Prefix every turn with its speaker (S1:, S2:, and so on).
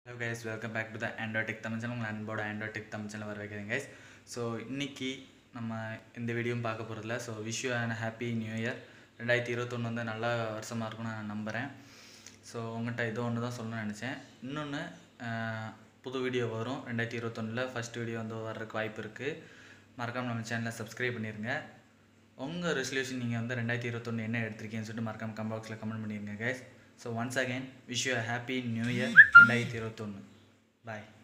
S1: Hello guys, welcome back to the Android Tech Tamil channel. உங்கள் அன்போட Android Tech Tamil channel வர வைக்கிறேன் guys. So இன்றைக்கி நம்ம இந்த வீடியோவும் பார்க்க போகிறதில்ல. So wish you and happy new year. 2021 வந்து நல்ல வருஷமாக இருக்கும்னு நான் நம்புகிறேன். ஸோ உங்கள்கிட்ட இதோ ஒன்று தான் சொல்லணும்னு நினச்சேன். இன்னொன்று புது வீடியோ வரும் 2021 ஃபஸ்ட் வீடியோ வந்து வர்றதுக்கு வாய்ப்பு இருக்குது. மறக்காமல் நம்ம சேனலை சப்ஸ்கிரைப் பண்ணிடுங்க. உங்கள் ரெசல்யூஷன் நீங்கள் வந்து 2021 என்ன எடுத்திருக்கீங்கன்னு சொல்லிட்டு மறக்காமல் கமெண்ட் பாக்ஸில் கமெண்ட் பண்ணிடுங்க guys. So once again, wish you a happy new year 2021. Bye.